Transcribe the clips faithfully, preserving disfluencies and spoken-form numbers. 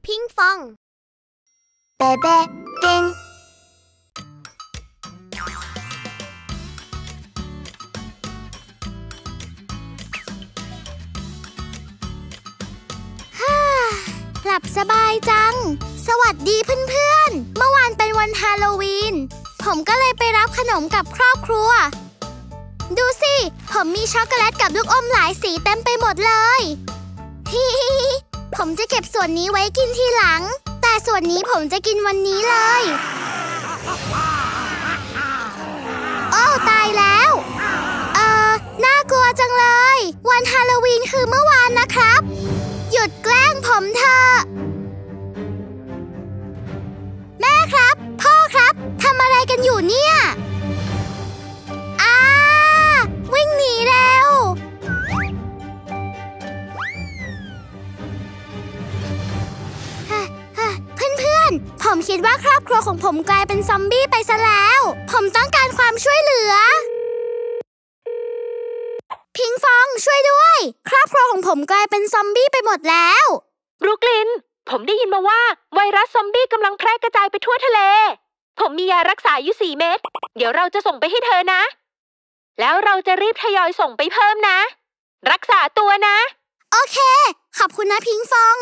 พิงฟองเบเบ้ปิงหลับสบายจังสวัสดีเพื่อนๆเมื่อวานเป็นวันฮาโลวีนผมก็เลยไปรับขนมกับครอบครัวดูสิผมมีช็อกโกแลตกับลูกอมหลายสีเต็มไปหมดเลยฮิฮิฮิผมจะเก็บส่วนนี้ไว้กินทีหลังแต่ส่วนนี้ผมจะกินวันนี้เลยโอ้ตายแล้วเอ่อน่ากลัวจังเลยวันฮาโลวีนคือเมื่อวานนะครับหยุดแกล้งผมเถอะแม่ครับพ่อครับทำอะไรกันอยู่เนี่ยอ้าวิ่งหนีเร็วเพื่อนๆผมคิดว่าครอบครัวของผมกลายเป็นซอมบี้ไปซะแล้วผมต้องการความช่วยเหลือพิงฟองช่วยด้วยครอบครัวของผมกลายเป็นซอมบี้ไปหมดแล้วบรูคลินผมได้ยินมาว่าไวรัสซอมบี้กำลังแพร่กระจายไปทั่วทะเลผมมียารักษาอยู่สี่เม็ดเดี๋ยวเราจะส่งไปให้เธอนะแล้วเราจะรีบทยอยส่งไปเพิ่มนะรักษาตัวนะโอเคขอบคุณนะพิงฟอง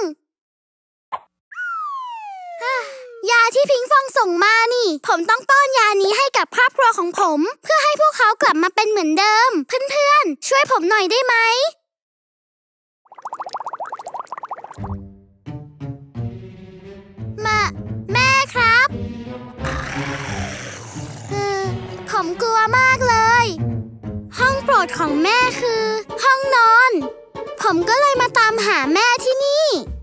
ยาที่พิงฟองส่งมานี่ผมต้องป้อนยานี้ให้กับครอบครัวของผมเพื่อให้พวกเขากลับมาเป็นเหมือนเดิมเพื่อนๆช่วยผมหน่อยได้ไหมมาแม่ครับผมกลัวมากเลยห้องโปรดของแม่คือห้องนอนผมก็เลยมาตามหาแม่ที่นี่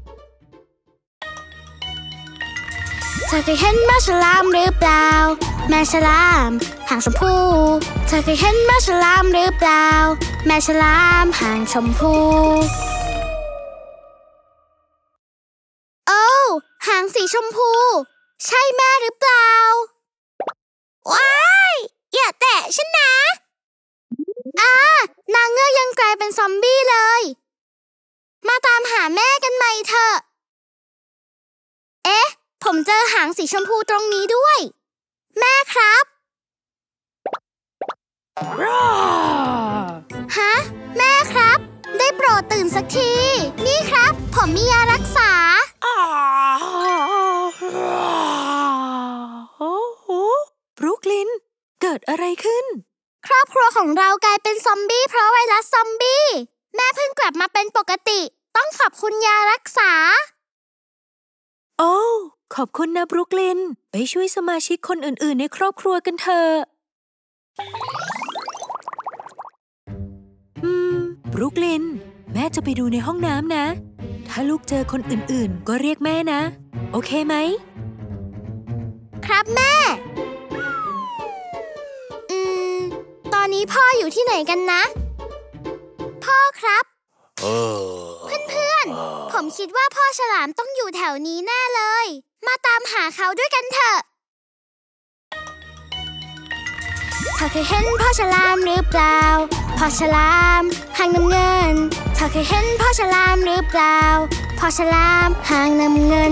เธอเคยเห็นแม่ฉลามหรือเปล่าแม่ฉลามหางชมพูเธอเคยเห็นแม่ฉลามหรือเปล่าแม่ฉลามหางชมพูโอ้หางสีชมพูใช่แม่หรือเปล่าว้ายอย่าแตะฉันนะอ่านางเงือกยังกลายเป็นซอมบี้เลยมาตามหาแม่กันใหม่เถอะเอ๊ะผมเจอหางสีชมพูตรงนี้ด้วยแม่ครับฮะแม่ครับได้โปรดตื่นสักทีนี่ครับผมมียารักษาโอ้โหบรูคลินเกิดอะไรขึ้นครอบครัวของเรากลายเป็นซอมบี้เพราะไวรัสซอมบี้แม่เพิ่งกลับมาเป็นปกติต้องขอบคุณยารักษาโอ้ขอบคุณนะบรูคลินไปช่วยสมาชิกคนอื่นๆในครอบครัวกันเถอะอืมบรูคลินแม่จะไปดูในห้องน้ำนะถ้าลูกเจอคนอื่นๆก็เรียกแม่นะโอเคไหมครับแม่อืมตอนนี้พ่ออยู่ที่ไหนกันนะพ่อครับเพื่อนๆผมคิดว่าพ่อฉลามต้องอยู่แถวนี้แน่เลยมาตามหาเขาด้วยกันเถอะเธอเคยเห็นพ่อฉลามหรือเปล่าพ่อฉลามหางน้ำเงินเธอเคยเห็นพ่อฉลามหรือเปล่าพ่อฉลามหางน้ำเงิน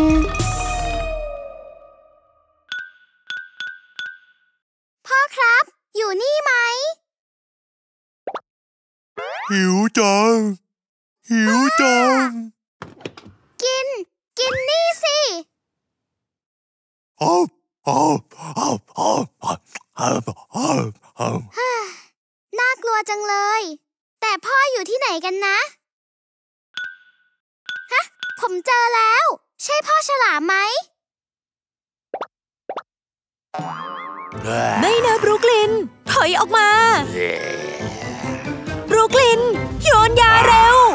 พ่อครับอยู่นี่ไหมหิวจังหิวจังกินกินนี่สิอ้าวอ้าวอ้าวอ้าวอ้าวอ้าวอ้าวน่ากลัวจังเลยแต่พ่ออยู่ที่ไหนกันนะฮะผมเจอแล้วใช่พ่อฉลามไหมไม่นะบรูคลินถอยออกมาบรูคลินโยนยาเร็ว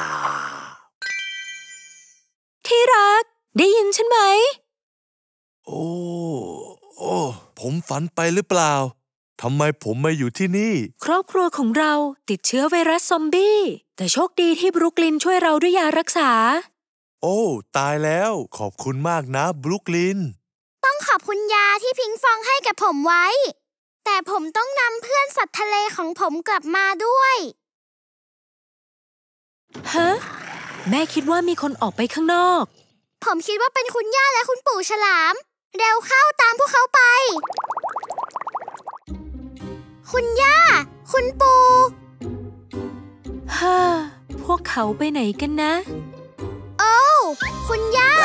ที่รักได้ยินฉันไหมโอ้โอ้ผมฝันไปหรือเปล่าทำไมผมมาอยู่ที่นี่ครอบครัวของเราติดเชื้อไวรัสซอมบี้แต่โชคดีที่บรูคลินช่วยเราด้วยยารักษาโอ้ตายแล้วขอบคุณมากนะบรูคลินต้องขอบคุณยาที่พิงฟองให้กับผมไว้แต่ผมต้องนำเพื่อนสัตว์ทะเลของผมกลับมาด้วยฮะแม่คิดว่ามีคนออกไปข้างนอกผมคิดว่าเป็นคุณย่าและคุณปู่ฉลามเร็วเข้าตามพวกเขาไปคุณย่าคุณปู่ฮ่าพวกเขาไปไหนกันนะโอ้คุณย่า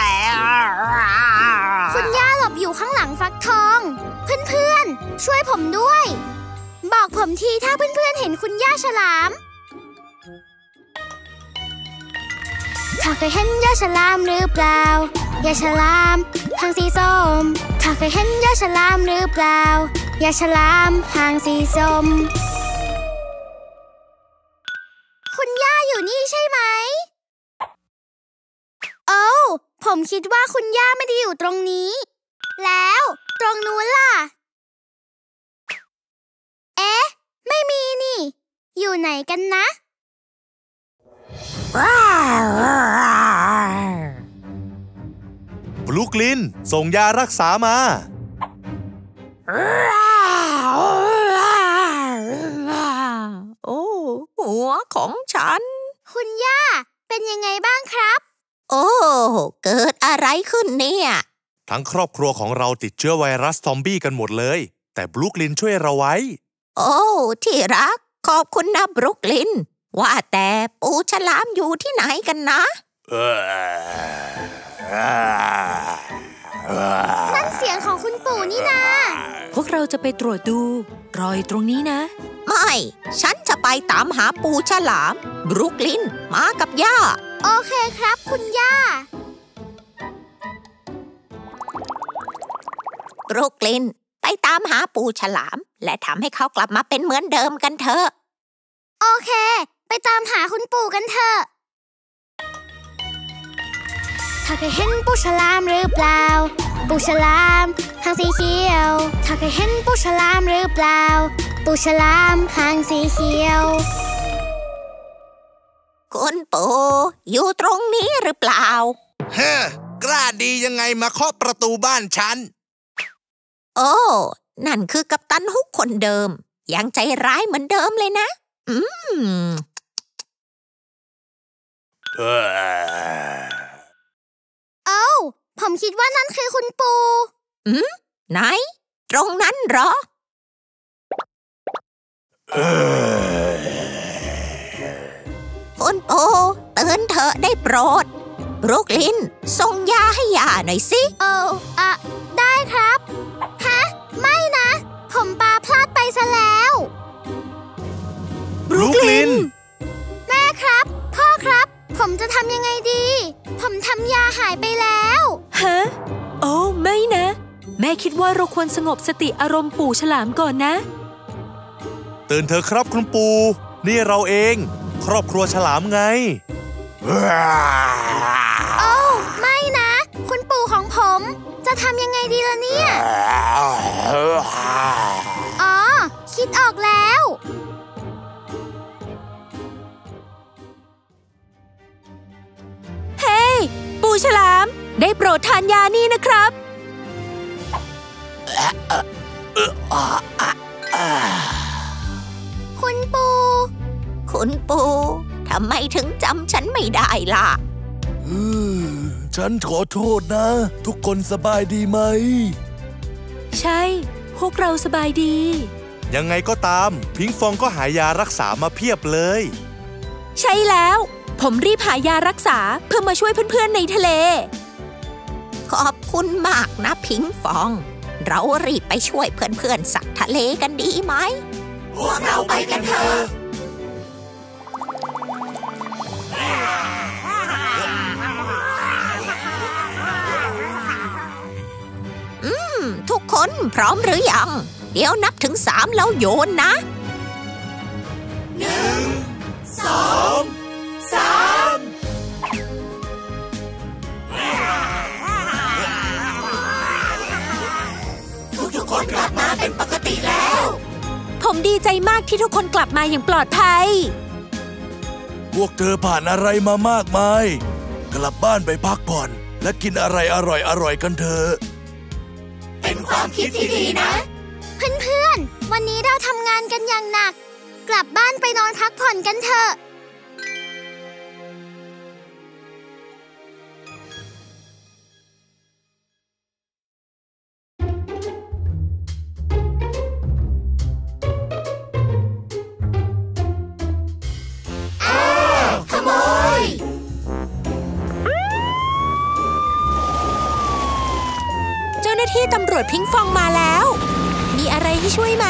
คุณย่าหลบอยู่ข้างหลังฟักทองเพื่อนๆช่วยผมด้วยบอกผมทีถ้าเพื่อนๆเห็นคุณย่าฉลามถ้าเคยเห็นย่าฉลามหรือเปล่าย่าฉลามหางสีส้มถ้าเคยเห็นย่าฉลามหรือเปล่าย่าฉลามหางสีส้มคุณย่าอยู่นี่ใช่ไหมโอ้ผมคิดว่าคุณย่าไม่ได้อยู่ตรงนี้แล้วตรงนู้นล่ะเอ๊ะไม่มีนี่อยู่ไหนกันนะบรูคลินส่งยารักษามาโอ้หัวของฉันคุณย่าเป็นยังไงบ้างครับโอ้เกิดอะไรขึ้นเนี่ยทั้งครอบครัวของเราติดเชื้อไวรัสซอมบี้กันหมดเลยแต่บรูคลินช่วยเราไว้โอ้ที่รักขอบคุณนะบรูคลินว่าแต่ปูฉลามอยู่ที่ไหนกันนะนั่นเสียงของคุณปู่นี่นาพวกเราจะไปตรวจดูรออยู่ตรงนี้นะไม่ฉันจะไปตามหาปูฉลามบรูคลินมากับย่าโอเคครับคุณย่าบรูคลินไปตามหาปูฉลามและทำให้เขากลับมาเป็นเหมือนเดิมกันเถอะโอเคไปตามหาคุณปู่กันเถอะถ้าเคยเห็นปูฉลามหรือเปล่าปูฉลามหางสีเขียวถ้าเคยเห็นปูฉลามหรือเปล่าปูฉลามหางสีเขียวคุณปู่อยู่ตรงนี้หรือเปล่าเฮ้กล้าดียังไงมาเคาะประตูบ้านฉันโอ้นั่นคือกัปตันฮุกคนเดิมยังใจร้ายเหมือนเดิมเลยนะอืมเอ้าผมคิดว่านั่นคือคุณปู่อืมไหนตรงนั้นเหรอคุณปู่ตื่นเถอะได้โปรดบรูคลินส่งยาให้ยาหน่อยสิเอออะได้ครับฮะไม่นะผมปาพลาดไปซะแล้วบรูคลินแม่ครับพ่อครับผมจะทำยังไงดีผมทำยาหายไปแล้วฮะโอ้ไม่นะแม่คิดว่าเราควรสงบสติอารมณ์ปู่ฉลามก่อนนะตื่นเถอะครับคุณปู่นี่เราเองครอบครัวฉลามไงโอ้ไม่นะคุณปู่ของผมจะทำยังไงดีล่ะเนี่ยอ๋อคิดออกแล้วเฮ้ยปู่ฉลามได้โปรดทานยานี่นะครับคุณปู่คุณปู่ทำไมถึงจำฉันไม่ได้ล่ะฉันขอโทษนะทุกคนสบายดีไหมใช่พวกเราสบายดียังไงก็ตามพิงฟองก็หายารักษามาเพียบเลยใช่แล้วผมรีบหายารักษาเพื่อมาช่วยเพื่อนๆในทะเลขอบคุณมากนะพิงฟองเรารีบไปช่วยเพื่อนๆสัตว์ทะเลกันดีไหมพวกเราไปกันเถอะอืมทุกคนพร้อมหรือยังเดี๋ยวนับถึงสามแล้วโยนนะหนึ่งสองสามทุกๆคนกลับมาเป็นปกติแล้วผมดีใจมากที่ทุกคนกลับมาอย่างปลอดภัยพวกเธอผ่านอะไรมามากมายกลับบ้านไปพักผ่อนและกินอะไรอร่อยๆกันเถอะเป็นความคิดที่ดีนะเพื่อนๆวันนี้เราทำงานกันอย่างหนักกลับบ้านไปนอนพักผ่อนกันเถอะที่ตำรวจพิงฟองมาแล้วมีอะไรให้ช่วยไหม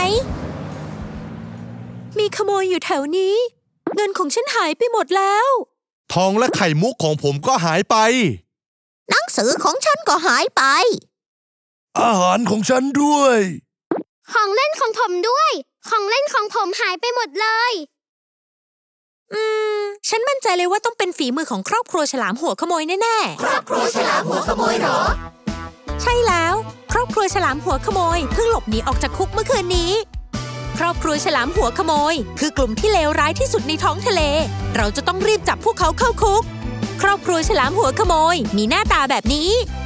มีขโมยอยู่แถวนี้เงินของฉันหายไปหมดแล้วทองและไข่มุกของผมก็หายไปหนังสือของฉันก็หายไปอาหารของฉันด้วยของเล่นของผมด้วยของเล่นของผมหายไปหมดเลยอืมฉันมั่นใจเลยว่าต้องเป็นฝีมือของครอบครัวฉลามหัวขโมยแน่ๆครอบครัวฉลามหัวขโมยเหรอใช่แล้วครอบครัวฉลามหัวขโมยเพิ่งหลบหนีออกจากคุกเมื่อคืนนี้ครอบครัวฉลามหัวขโมยคือกลุ่มที่เลวร้ายที่สุดในท้องทะเลเราจะต้องรีบจับพวกเขาเข้าคุกครอบครัวฉลามหัวขโมยมีหน้าตาแบบนี้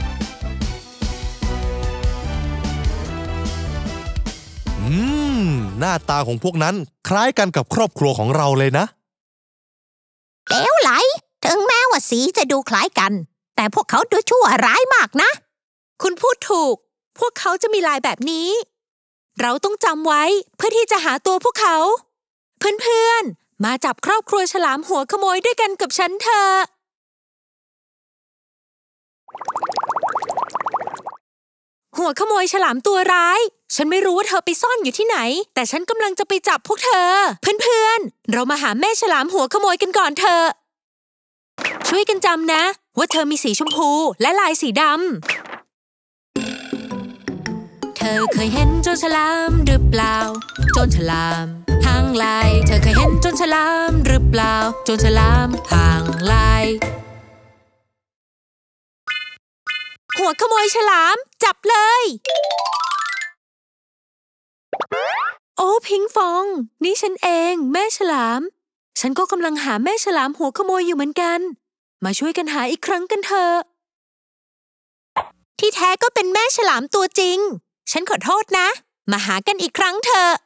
อืมหน้าตาของพวกนั้นคล้ายกันกับครอบครัวของเราเลยนะเลวไหลถึงแม้ว่าสีจะดูคล้ายกันแต่พวกเขาดูชั่วร้ายมากนะคุณพูดถูกพวกเขาจะมีลายแบบนี้เราต้องจำไว้เพื่อที่จะหาตัวพวกเขาเพื่อนๆมาจับครอบครัวฉลามหัวขโมยด้วยกันกับฉันเถอะหัวขโมยฉลามตัวร้ายฉันไม่รู้ว่าเธอไปซ่อนอยู่ที่ไหนแต่ฉันกำลังจะไปจับพวกเธอเพื่อนๆเรามาหาแม่ฉลามหัวขโมยกันก่อนเถอะช่วยกันจำนะว่าเธอมีสีชมพูและลายสีดำเธอเคยเห็นโจรฉลามหรือเปล่าโจรฉลามหางลายเธอเคยเห็นโจรฉลามหรือเปล่าโจรฉลามหางลายหัวขโมยฉลามจับเลยโอ้พิงฟองนี่ฉันเองแม่ฉลามฉันก็กำลังหาแม่ฉลามหัวขโมยอยู่เหมือนกันมาช่วยกันหาอีกครั้งกันเถอะที่แท้ก็เป็นแม่ฉลามตัวจริงฉันขอโทษนะมาหากันอีกครั้งเถอะ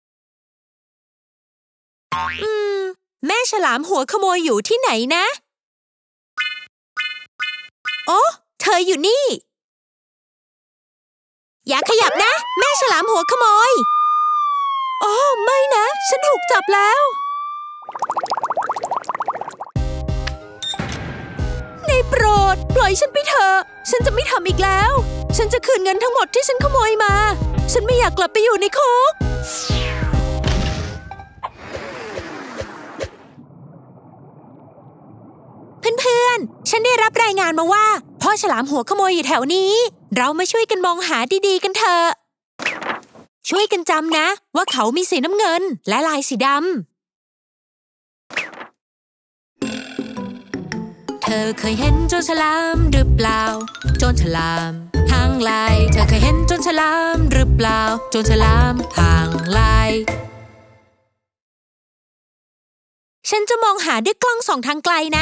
อืมแม่ฉลามหัวขโมยอยู่ที่ไหนนะโอ้เธออยู่นี่อย่าขยับนะแม่ฉลามหัวขโมยโอ้ไม่นะฉันถูกจับแล้วได้โปรดปล่อยฉันไปเถอะฉันจะไม่ทำอีกแล้วฉันจะคืนเงินทั้งหมดที่ฉันขโมยมาฉันไม่อยากกลับไปอยู่ในคุกเพื่อนๆฉันได้รับรายงานมาว่าพ่อฉลามหัวขโมยอยู่แถวนี้เรามาช่วยกันมองหาดีๆกันเถอะช่วยกันจำนะว่าเขามีสีน้ำเงินและลายสีดำเธอเคยเห็นโจรฉลามหรือเปล่าโจรฉลามหางลายเธอเคยเห็นโจรฉลามหรือเปล่าโจรฉลามหางลายฉันจะมองหาด้วยกล้องส่องทางไกลนะ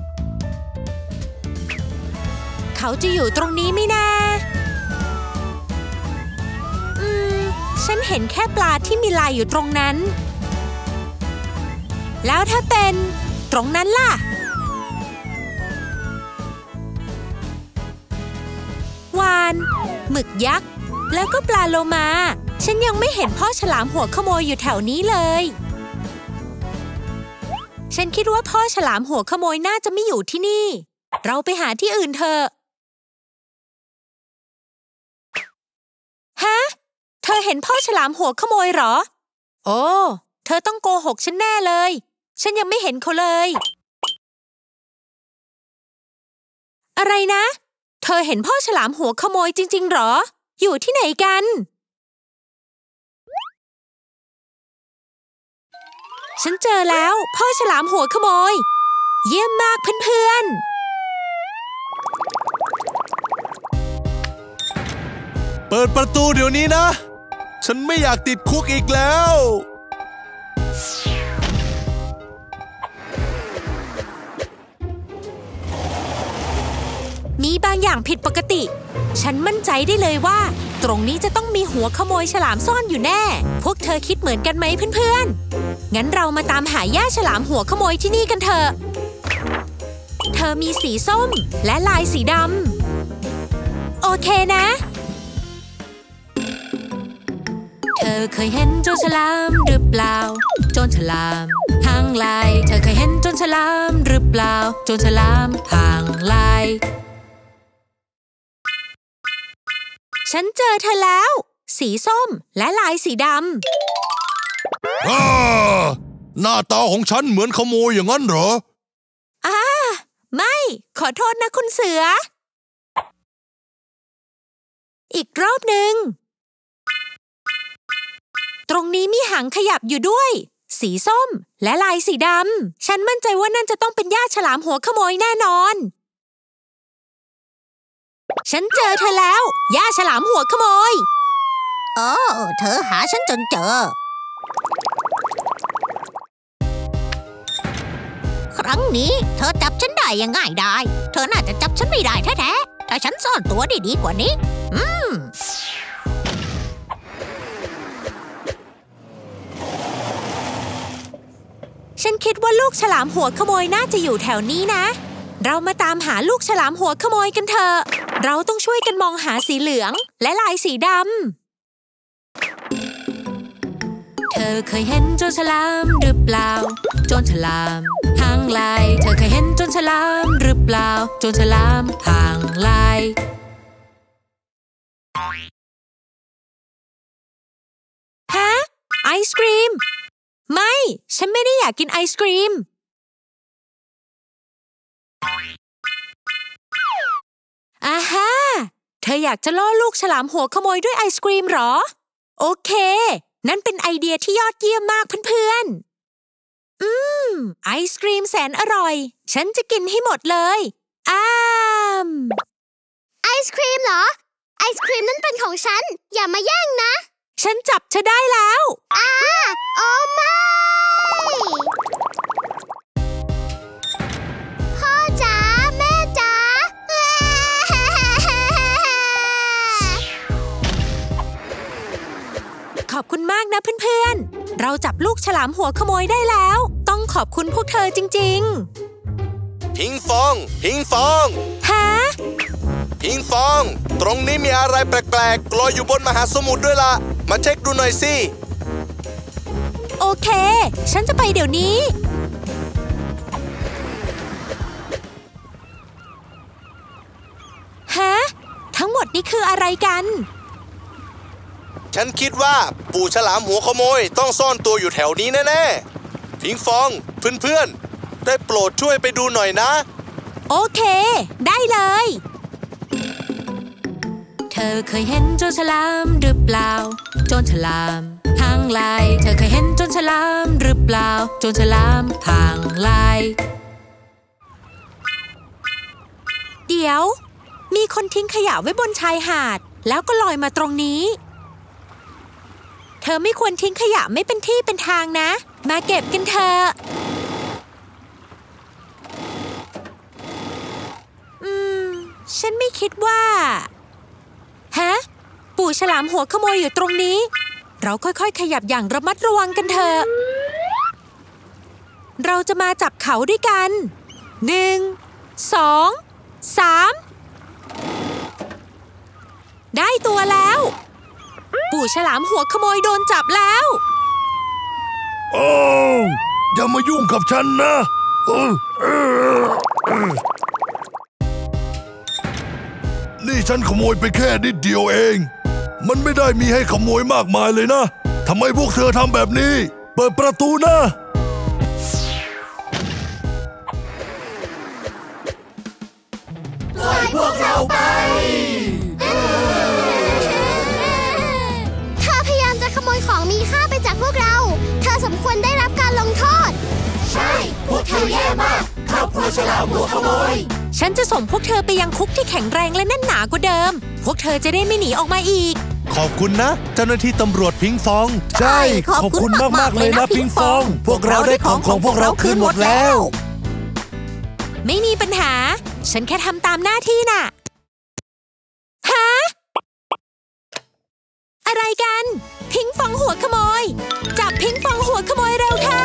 เขาจะอยู่ตรงนี้ไหมนะอืมฉันเห็นแค่ปลาที่มีลายอยู่ตรงนั้นแล้วถ้าเป็นตรงนั้นล่ะวานหมึกยักษ์แล้วก็ปลาโลมาฉันยังไม่เห็นพ่อฉลามหัวขโมยอยู่แถวนี้เลยฉันคิดว่าพ่อฉลามหัวขโมยน่าจะไม่อยู่ที่นี่เราไปหาที่อื่นเถอะฮะเธอเห็นพ่อฉลามหัวขโมยเหรอโอ้เธอต้องโกหกฉันแน่เลยฉันยังไม่เห็นเขาเลยอะไรนะเธอเห็นพ่อฉลามหัวขโมยจริงๆเหรออยู่ที่ไหนกันฉันเจอแล้วพ่อฉลามหัวขโมยเยี่ยมมากเพื่อนๆเปิดประตูเดี๋ยวนี้นะฉันไม่อยากติดคุกอีกแล้วมีบางอย่างผิดปกติฉันมั่นใจได้เลยว่าตรงนี้จะต้องมีหัวขโมยฉลามซ่อนอยู่แน่พวกเธอคิดเหมือนกันไหมเพื่อนๆงั้นเรามาตามหาย่าฉลามหัวขโมยที่นี่กันเถอะเธอมีสีส้มและลายสีดำโอเคนะเธอเคยเห็นโจรฉลามหรือเปล่าโจรฉลามหางลายเธอเคยเห็นโจรฉลามหรือเปล่าโจรฉลามหางลายฉฉันเจอเธอแล้วสีส้มและลายสีดำอ่าหน้าตาของฉันเหมือนขโมยอย่างนั้นเหรออ่าไม่ขอโทษนะคุณเสืออีกรอบหนึ่งตรงนี้มีหางขยับอยู่ด้วยสีส้มและลายสีดำฉันมั่นใจว่านั่นจะต้องเป็นย่าฉลามหัวขโมยแน่นอนฉันเจอเธอแล้วย่าฉลามหัวขโมยโอ้เธอหาฉันจนเจอครั้งนี้เธอจับฉันได้ยังง่ายได้เธอน่าจะจับฉันไม่ได้แท้ๆถ้าฉันซ่อนตัวได้ดีกว่านี้อืมฉันคิดว่าลูกฉลามหัวขโมยน่าจะอยู่แถวนี้นะเรามาตามหาลูกฉลามหัวขโมยกันเถอะเราต้องช่วยกันมองหาสีเหลืองและลายสีดำเธอเคยเห็นโจรฉลามหรือเปล่าโจรฉลามหางลายเธอเคยเห็นโจรฉลามหรือเปล่าโจรฉลามหางลายฮะไอศกรีมไม่ฉันไม่ได้อยากกินไอศกรีมอาฮะเธออยากจะล่อลูกฉลามหัวขโมยด้วยไอศกรีมหรอโอเคนั่นเป็นไอเดียที่ยอดเยี่ยมมากเพื่อนๆอืมไอศกรีมแสนอร่อยฉันจะกินให้หมดเลยอ้ามไอศครีมเหรอไอศครีมนั้นเป็นของฉันอย่ามาแย่งนะฉันจับเธอได้แล้วอ้าโอ้ไม่พ่อจ๋าแม่จ๋าขอบคุณมากนะเพื่อนๆเราจับลูกฉลามหัวขโมยได้แล้วต้องขอบคุณพวกเธอจริงๆพิงฟองพิงฟองฮะพิงฟองตรงนี้มีอะไรแปลกๆลอยอยู่บนมหาสมุทรด้วยล่ะมาเช็คดูหน่อยสิโอเคฉันจะไปเดี๋ยวนี้ฮะทั้งหมดนี้คืออะไรกันฉันคิดว่าปู่ฉลามหัวขโมยต้องซ่อนตัวอยู่แถวนี้แน่ๆพิงฟองเพื่อนๆได้โปรดช่วยไปดูหน่อยนะโอเคได้เลยเธอเคยเห็นโจรฉลามหรือเปล่าโจรฉลามหางลายเธอเคยเห็นโจรฉลามหรือเปล่าโจรฉลามหางลายเดี๋ยวมีคนทิ้งขยะไว้บนชายหาดแล้วก็ลอยมาตรงนี้เธอไม่ควรทิ้งขยะไม่เป็นที่เป็นทางนะมาเก็บกันเถอะอืมฉันไม่คิดว่าฮะปู่ฉลามหัวขโมยอยู่ตรงนี้เราค่อยๆขยับอย่างระมัดระวังกันเถอะเราจะมาจับเขาด้วยกันหนึ่งสองสามได้ตัวแล้วปู่ฉลามหัวขโมยโดนจับแล้วโอ้อย่ามายุ่งกับฉันนะนี่ฉันขโมยไปแค่นิดเดียวเองมันไม่ได้มีให้ขโมยมากมายเลยนะทำไมพวกเธอทำแบบนี้เปิดประตูนะปล่อยพวกเราไปเธอพยายามจะขโมยของมีค่าไปจากพวกเราเธอสมควรได้รับการลงโทษใช่พวกเธอแย่มากครอบครัวฉลามหัวขโมยฉันจะส่งพวกเธอไปยังคุกที่แข็งแรงและแน่นหนากว่าเดิมพวกเธอจะได้ไม่หนีออกมาอีกขอบคุณนะเจ้าหน้าที่ตำรวจพิงฟองใช่ขอบคุณมากๆเลยนะพิงฟองพวกเราได้ของของพวกเราคืนหมดแล้วไม่มีปัญหาฉันแค่ทำตามหน้าที่น่ะฮะอะไรกันพิงฟองหัวขโมยจับพิงฟองหัวขโมยเร็วเข้า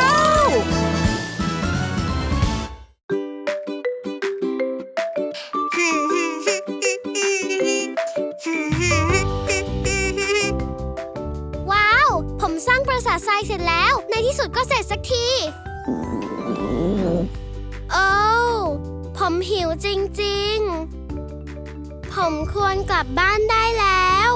ว้าวผมสร้างปราสาททรายเสร็จแล้วในที่สุดก็เสร็จสักทีโอ้ผมหิวจริงๆผผมควรกลับบ้านได้แล้ว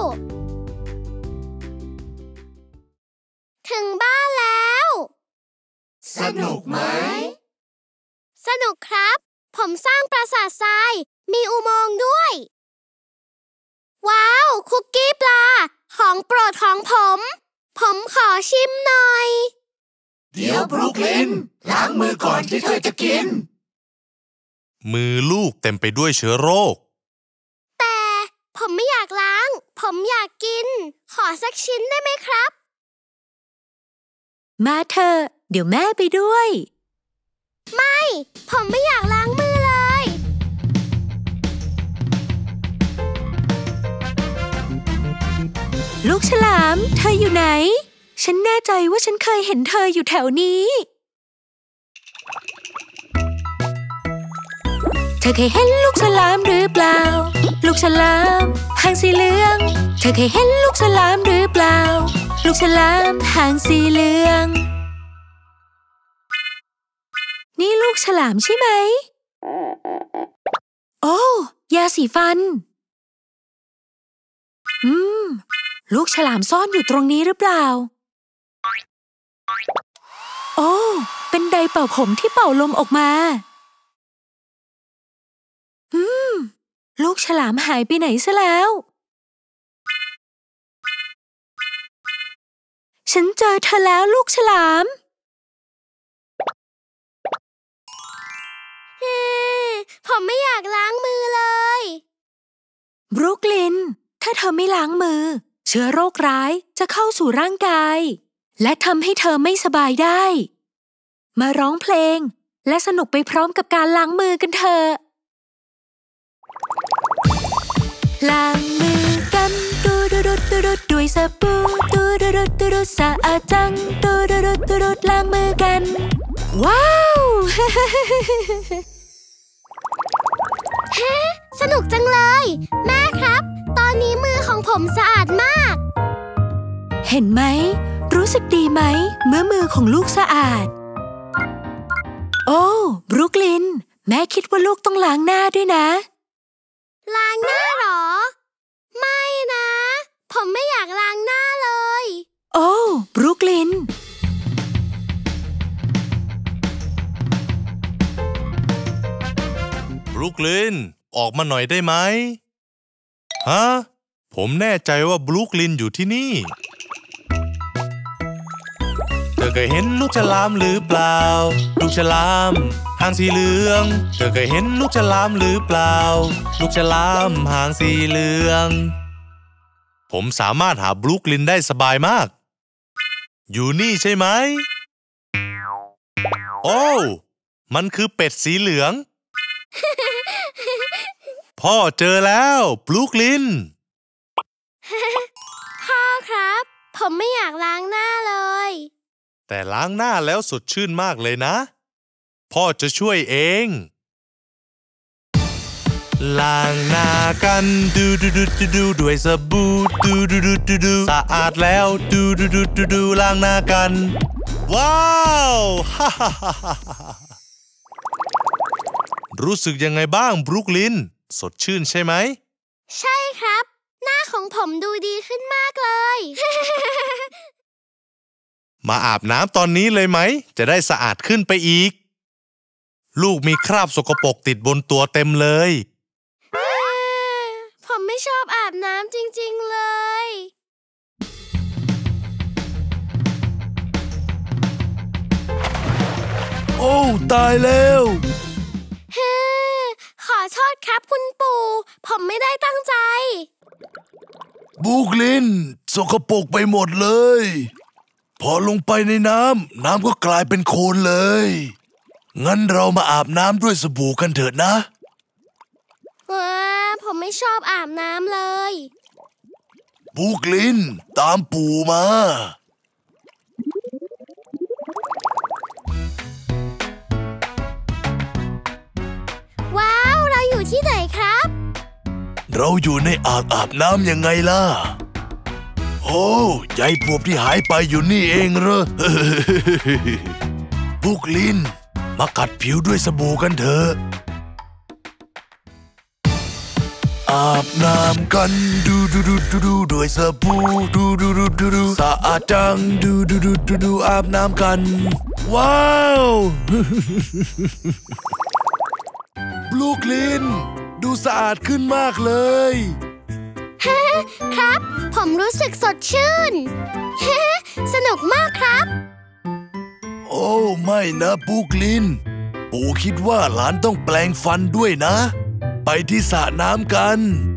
ถึงบ้านแล้วสนุกไหมสนุกครับผมสร้างปราสาททรายมีอุโมงค์ด้วยว้าวคุกกี้ปลาของโปรดของผมผมขอชิมหน่อยเดี๋ยวบรูคลินล้างมือก่อนที่เธอจะกินมือลูกเต็มไปด้วยเชื้อโรคแต่ผมไม่อยากล้างผมอยากกินขอสักชิ้นได้ไหมครับมาเถอะเดี๋ยวแม่ไปด้วยไม่ผมไม่อยากล้างมือเลยลูกฉลามเธออยู่ไหนฉันแน่ใจว่าฉันเคยเห็นเธออยู่แถวนี้เธอเคยเห็นลูกฉลามหรือเปล่าลูกฉลามหางสีเหลืองเธอเคยเห็นลูกฉลามหรือเปล่าลูกฉลามหางสีเหลืองนี่ลูกฉลามใช่ไหมโอ้ยาสีฟันอืมลูกฉลามซ่อนอยู่ตรงนี้หรือเปล่าโอ้เป็นไดร์เป่าผมที่เป่าลมออกมาอืมลูกฉลามหายไปไหนซะแล้วฉันเจอเธอแล้วลูกฉลามผมไม่อยากล้างมือเลยบรูคลินถ้าเธอไม่ล้างมือเชื้อโรคร้ายจะเข้าสู่ร่างกายและทำให้เธอไม่สบายได้มาร้องเพลงและสนุกไปพร้อมกับการล้างมือกันเถอะล้างมือกันดูดูดูดูดูด้วยสบู่ดูดูดูดูดูสะอาดจังดูดูดูดูดูล้างมือกันว้าวเฮ้สนุกจังเลยแม่ครับตอนนี้มือของผมสะอาดมากเห็นไหมรู้สึกดีไหมเมื่อมือของลูกสะอาดโอ้บรูคลินแม่คิดว่าลูกต้องล้างหน้าด้วยนะล้างหน้าหรอไม่นะผมไม่อยากล้างหน้าเลยโอ้บรูคลินบรูคลินออกมาหน่อยได้ไหมฮะผมแน่ใจว่าบรูคลินอยู่ที่นี่เธอเคยเห็นลูกฉลามหรือเปล่าลูกฉลามหางสีเหลืองเธอเคยเห็นลูกฉลามหรือเปล่าลูกฉลามหางสีเหลืองผมสามารถหาบรูคลินได้สบายมากอยู่นี่ใช่ไหมโอ้มันคือเป็ดสีเหลืองพ่อเจอแล้วบรูคลินพ่อครับผมไม่อยากล้างหน้าเลยแต่ล้างหน้าแล้วสดชื่นมากเลยนะพ่อจะช่วยเองล้างหน้ากันดูดูดูดูดูด้วยสบู่ดูดูดูดูดูสะอาดแล้วดูดูดูดูดูล้างหน้ากันว้าวฮ่าฮ่าฮ่าฮ่ารู้สึกยังไงบ้างบรูคลินสดชื่นใช่ไหมใช่ครับหน้าของผมดูดีขึ้นมากเลยมาอาบน้ำตอนนี้เลยไหมจะได้สะอาดขึ้นไปอีกลูกมีคราบสกปรกติดบนตัวเต็มเลยผมไม่ชอบอาบน้ำจริงๆเลยโอ้ตายแล้วขอโทษครับคุณปู่ผมไม่ได้ตั้งใจบรูคลินสกปรกไปหมดเลยพอลงไปในน้ำน้ำก็กลายเป็นโคลนเลยงั้นเรามาอาบน้ำด้วยสบู่กันเถิดนะว้าผมไม่ชอบอาบน้ำเลยบรูคลินตามปู่มาว้าวเราอยู่ที่ไหนครับเราอยู่ในอ่างอาบน้ำยังไงล่ะโอ้ใยปวบที่หายไปอยู่นี่เองเหรอบรูคลินมากัดผิวด้วยสบู่กันเถอะอาบน้ำกันดูดูดูดูดูด้วยสบู่ดูดูดูดูดูสะอาดจังดูดูดูดูดูอาบน้ำกันว้าวบลูคลินดูสะอาดขึ้นมากเลยครับผมรู้สึกสดชื่นสนุกมากครับโอ้ไม่นะบลูคลินปู่คิดว่าหลานต้องแปลงฟันด้วยนะไปที่สระน้ำกัน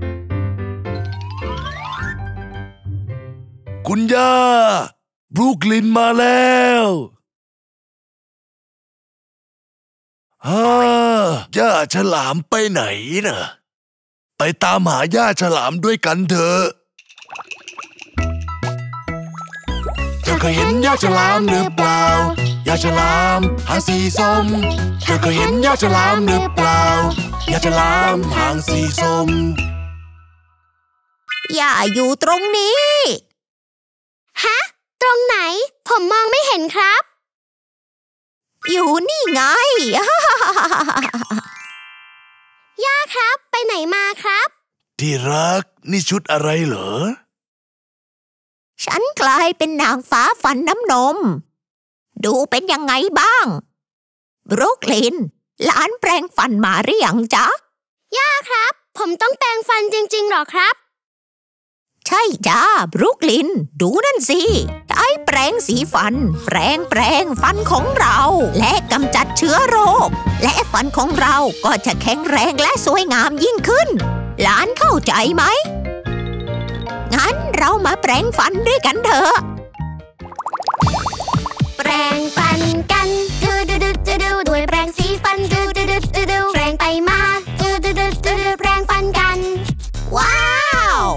คุณย่าบรูคลินมาแล้วฮ่าย่าฉลามไปไหนน่ะไปตามหาย่าฉลามด้วยกันเถอะเธอเคยเห็นย่าฉลามหรือเปล่าย่าฉลามหางสีส้มเธอเคยเห็นย่าฉลามหรือเปล่าย่าฉลามหางสีส้มย่าอยู่ตรงนี้ฮะตรงไหนผมมองไม่เห็นครับอยู่นี่ไงย่าครับไปไหนมาครับที่รักนี่ชุดอะไรเหรอฉันกลายเป็นนางฟ้าฟันน้ำนมดูเป็นยังไงบ้างบรูคลินหลานแปรงฟันมาหรือยังจ๊ะย่าครับผมต้องแปรงฟันจริงๆหรอครับใช่จ้าบรูคลินดูนั่นสิใช้แปรงสีฟันแปรงแปรงฟันของเราและกำจัดเชื้อโรคและฟันของเราก็จะแข็งแรงและสวยงามยิ่งขึ้นหลานเข้าใจไหมงั้นเรามาแปรงฟันด้วยกันเถอะแปรงฟันกันดูดูดูดูดูด้วยแปรงสีฟันดูดูดูดูดูแปรงไปมาดูดูดูดูดูแปรงฟันกันว้าว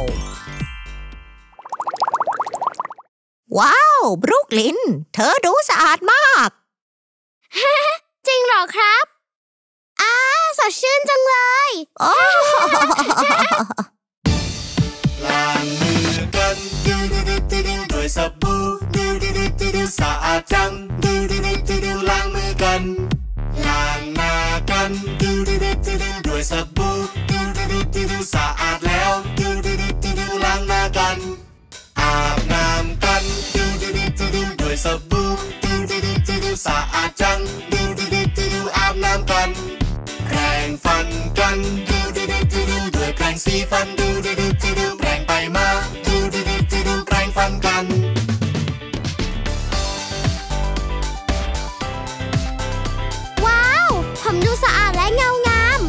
ว้าวบรูคลินเธอดูสะอาดมากจริงเหรอครับอ้าสดชื่นจังเลยล้างมือกันดูดูดูดูดูด้วยสบู่ดูดูดูดูดูสะอาดจังดูดูดูดูดูล้างมือกันล้างหน้ากันดูดูดูดูดูด้วยสบู่ดูดูดูดูดูสะอาดแล้วดูดูดูดูดูล้างหน้ากันอาบน้ำกันดูดูดูดูดูด้วยสบู่ดูดูดูดูดูสะอาดจังดูดูดูดูดูอาบน้ำกันแปรงฟันกันดูดูดูดูดูด้วยแปรงสีฟันดูดูดูดูดูแปรงไปมาดูดูดูดูดูแปรงฟันกันว้าวผมดูสะอาดและเงางาม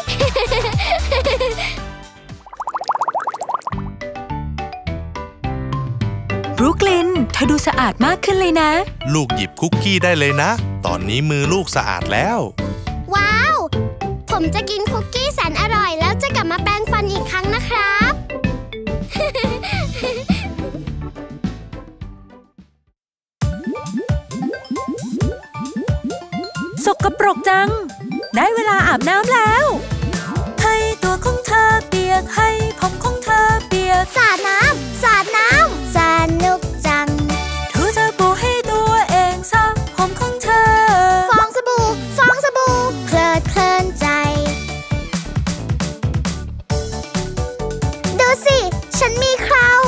บรูคลินเธอดูสะอาดมากขึ้นเลยนะลูกหยิบคุกกี้ได้เลยนะตอนนี้มือลูกสะอาดแล้วว้าวผมจะกินคุกกี้แสนอร่อยแล้วจะกลับมาแปรงฟันอีกครั้งนะครับสกปรกจังได้เวลาอาบน้ำแล้วให้ตัวของเธอเปียกให้ผมของเธอเปียกสาดน้ำสาดน้ำสนุกจังถูสบู่ให้ตัวเองซะผมของเธอฟองสบู่ฟองสบู่เพลิดเพลินใจดูสิฉันมีเครา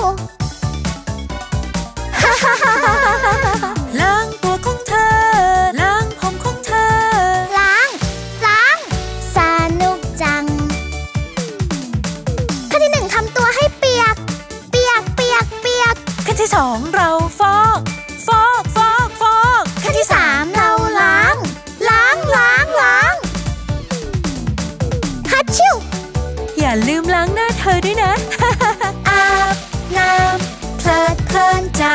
ล้างตัวของเธอล้างผมของเธอล้างล้างสนุกจังขั้นที่หนึ่งทำตัวให้เปียกเปียกเปียกเปียกขั้นที่สองเราฟอกฟอกฟอกฟอกขั้นที่สามเราล้างล้างล้างล้างฮัทชิวอย่าลืมล้างหน้าเธอด้วยนะอาบน้ำเพลิดเพลินใจ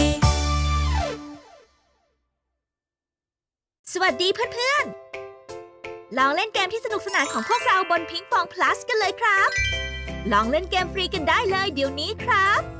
สวัสดีเพื่อนๆลองเล่นเกมที่สนุกสนานของพวกเราบนพิงปอง plus กันเลยครับลองเล่นเกมฟรีกันได้เลยเดี๋ยวนี้ครับ